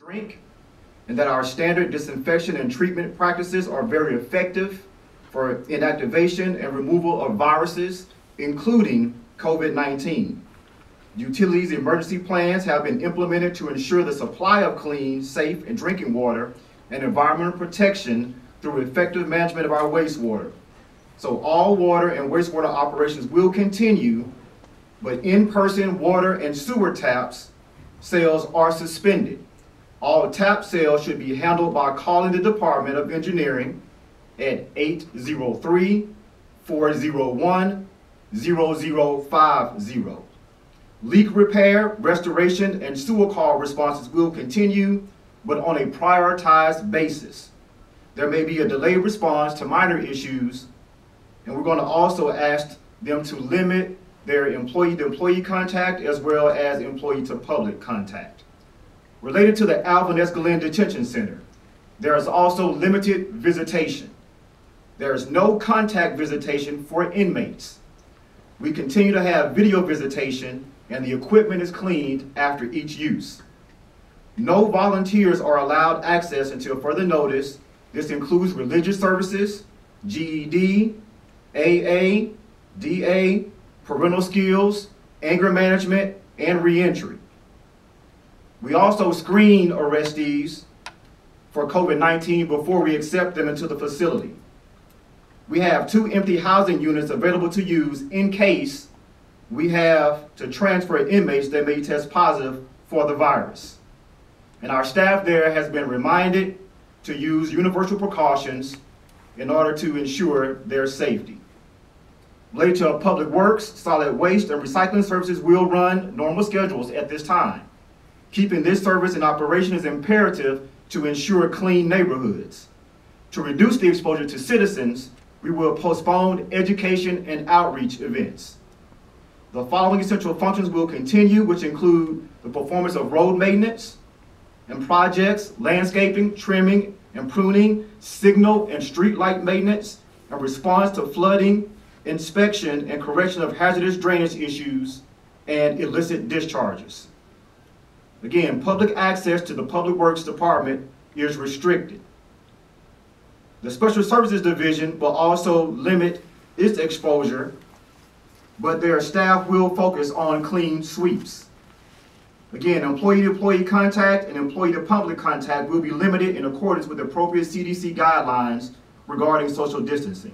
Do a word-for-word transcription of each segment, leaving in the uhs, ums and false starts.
drink, and that our standard disinfection and treatment practices are very effective for inactivation and removal of viruses, including COVID nineteen. Utilities emergency plans have been implemented to ensure the supply of clean, safe, and drinking water and environmental protection through effective management of our wastewater. So all water and wastewater operations will continue, but in-person water and sewer taps sales are suspended. All tap sales should be handled by calling the Department of Engineering at eight zero three, four zero one, zero zero five zero. Leak repair, restoration, and sewer call responses will continue, but on a prioritized basis. There may be a delayed response to minor issues, and we're going to also ask them to limit their employee-to-employee contact as well as employee-to-public contact. Related to the Alvin S. Glenn Detention Center, there is also limited visitation. There is no contact visitation for inmates. We continue to have video visitation, and the equipment is cleaned after each use. No volunteers are allowed access until further notice. This includes religious services, G E D, A A, D A, parental skills, anger management, and reentry. We also screen arrestees for COVID nineteen before we accept them into the facility. We have two empty housing units available to use in case we have to transfer inmates that may test positive for the virus. And our staff there has been reminded to use universal precautions in order to ensure their safety. Related to public works, solid waste and recycling services will run normal schedules at this time. Keeping this service in operation is imperative to ensure clean neighborhoods. To reduce the exposure to citizens, we will postpone education and outreach events. The following essential functions will continue, which include the performance of road maintenance and projects, landscaping, trimming and pruning, signal and street light maintenance, and response to flooding, inspection and correction of hazardous drainage issues, and illicit discharges. Again, public access to the Public Works Department is restricted. The Special Services Division will also limit its exposure, but their staff will focus on clean sweeps. Again, employee-to-employee contact and employee-to-public contact will be limited in accordance with appropriate C D C guidelines regarding social distancing.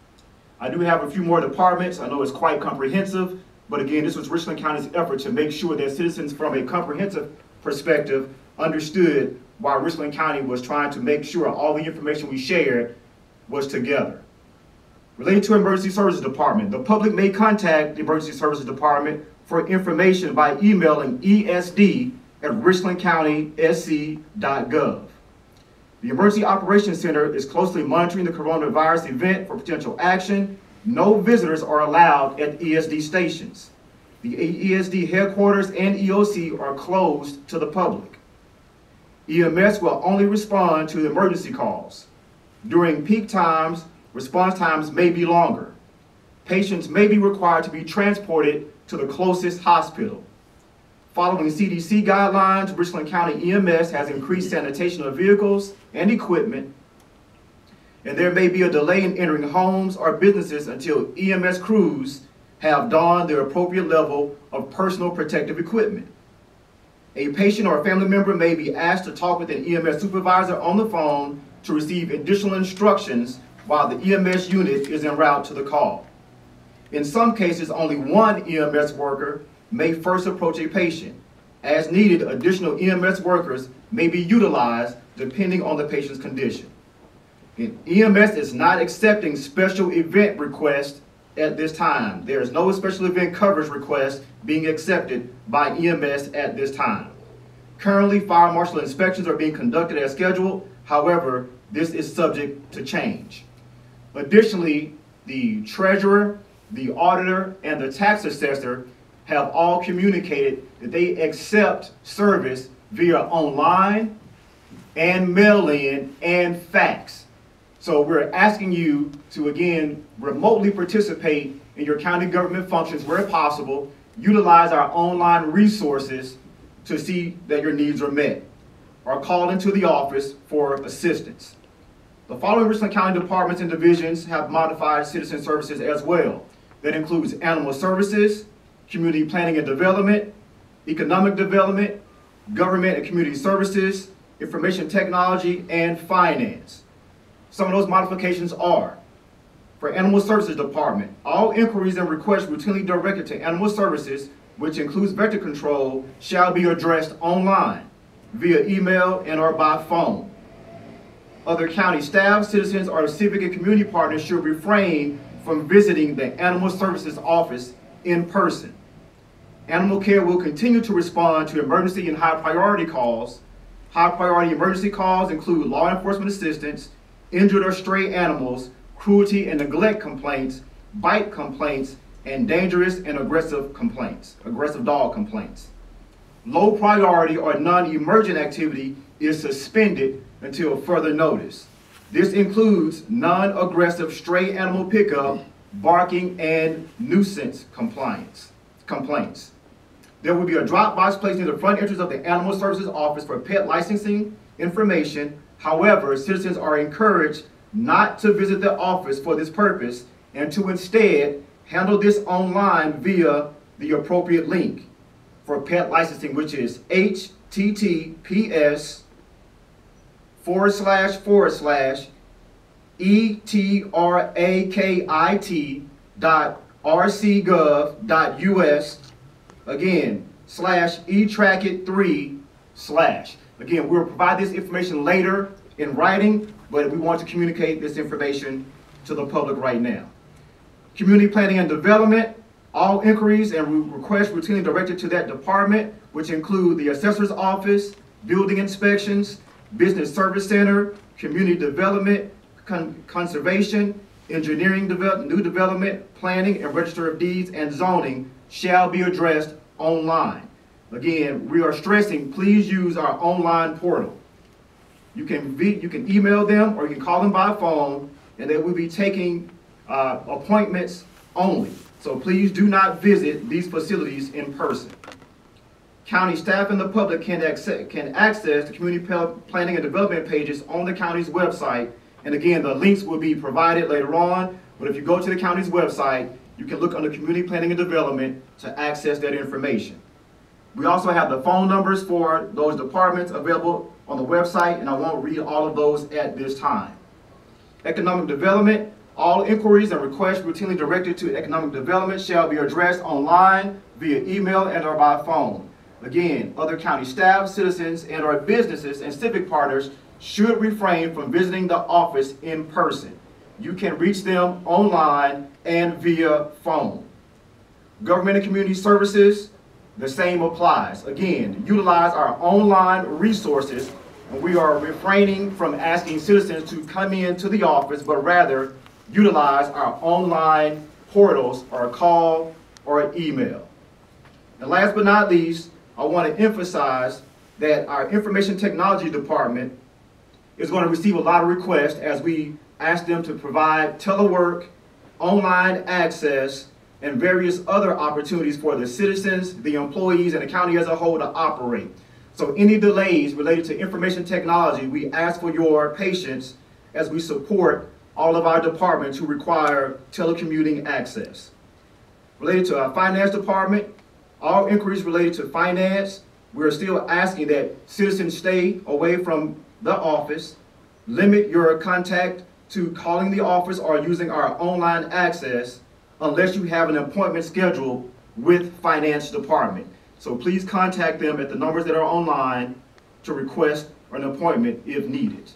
I do have a few more departments. I know it's quite comprehensive, but again, this was Richland County's effort to make sure that citizens from a comprehensive perspective understood why Richland County was trying to make sure all the information we shared was together. Related to Emergency Services Department, the public may contact the Emergency Services Department for information by emailing E S D at richland county s c dot gov. The Emergency Operations Center is closely monitoring the coronavirus event for potential action. No visitors are allowed at E S D stations. The E S D headquarters and E O C are closed to the public. E M S will only respond to emergency calls. During peak times, response times may be longer. Patients may be required to be transported to the closest hospital. Following C D C guidelines, Richland County E M S has increased sanitation of vehicles and equipment, and there may be a delay in entering homes or businesses until E M S crews have donned their appropriate level of personal protective equipment. A patient or a family member may be asked to talk with an E M S supervisor on the phone to receive additional instructions while the E M S unit is en route to the call. In some cases, only one E M S worker may first approach a patient. As needed, additional E M S workers may be utilized depending on the patient's condition. And E M S is not accepting special event requests at this time. There is no special event coverage request being accepted by E M S at this time. Currently, fire marshal inspections are being conducted as scheduled. However, this is subject to change. Additionally, the treasurer, the auditor, and the tax assessor have all communicated that they accept service via online and mail-in and fax. So we're asking you to, again, remotely participate in your county government functions where possible, utilize our online resources to see that your needs are met. are called into the office for assistance. The following Richland County departments and divisions have modified citizen services as well. That includes animal services, community planning and development, economic development, government and community services, information technology, and finance. Some of those modifications are: for Animal Services Department, all inquiries and requests routinely directed to Animal Services, which includes vector control, shall be addressed online, via email and or by phone. Other county staff, citizens, or civic and community partners should refrain from visiting the Animal Services office in person. Animal Care will continue to respond to emergency and high priority calls. High priority emergency calls include law enforcement assistance, injured or stray animals, cruelty and neglect complaints, bite complaints, and dangerous and aggressive complaints, aggressive dog complaints. Low priority or non-emergent activity is suspended until further notice. This includes non-aggressive stray animal pickup, barking, and nuisance compliance, complaints. There will be a drop box placed near the front entrance of the Animal Services Office for pet licensing information. However, citizens are encouraged not to visit the office for this purpose and to instead handle this online via the appropriate link for pet licensing, which is H T T P S forward slash forward slash E T R A K I T dot R C gov dot U S, again, slash E track it three slash. Again, we'll provide this information later in writing, but we want to communicate this information to the public right now. Community planning and development, all inquiries and requests routinely directed to that department, which include the assessor's office, building inspections, business service center, community development, con conservation, engineering development, new development, planning, and register of deeds and zoning shall be addressed online. Again, we are stressing, please use our online portal. You can, be, you can email them or you can call them by phone, and they will be taking uh, appointments only. So please do not visit these facilities in person. County staff and the public can access, can access the community planning and development pages on the county's website. And again, the links will be provided later on, but if you go to the county's website, you can look under community planning and development to access that information. We also have the phone numbers for those departments available on the website, and I won't read all of those at this time. Economic development, all inquiries and requests routinely directed to economic development shall be addressed online, via email, and or by phone. Again, other county staff, citizens, and or businesses and civic partners should refrain from visiting the office in person. You can reach them online and via phone. Government and community services, the same applies. Again, utilize our online resources, and we are refraining from asking citizens to come into the office, but rather utilize our online portals or call or email. And last but not least, I want to emphasize that our information technology department is going to receive a lot of requests as we ask them to provide telework, online access, and various other opportunities for the citizens, the employees, and the county as a whole to operate. So any delays related to information technology, we ask for your patience as we support all of our departments who require telecommuting access. Related to our finance department, all inquiries related to finance, we're still asking that citizens stay away from the office, limit your contact to calling the office or using our online access unless you have an appointment scheduled with finance department. So please contact them at the numbers that are online to request an appointment if needed.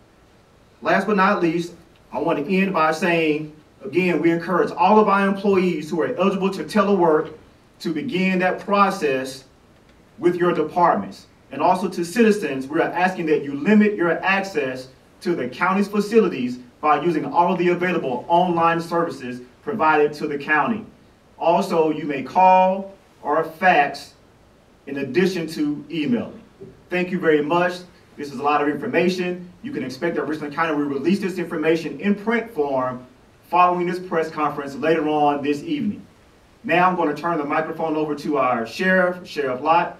Last but not least, I want to end by saying, again, we encourage all of our employees who are eligible to telework to begin that process with your departments. And also to citizens, we are asking that you limit your access to the county's facilities by using all of the available online services provided to the county. Also, you may call or fax in addition to emailing. Thank you very much. This is a lot of information. You can expect that Richland County will release this information in print form following this press conference later on this evening. Now I'm going to turn the microphone over to our sheriff, Sheriff Lott,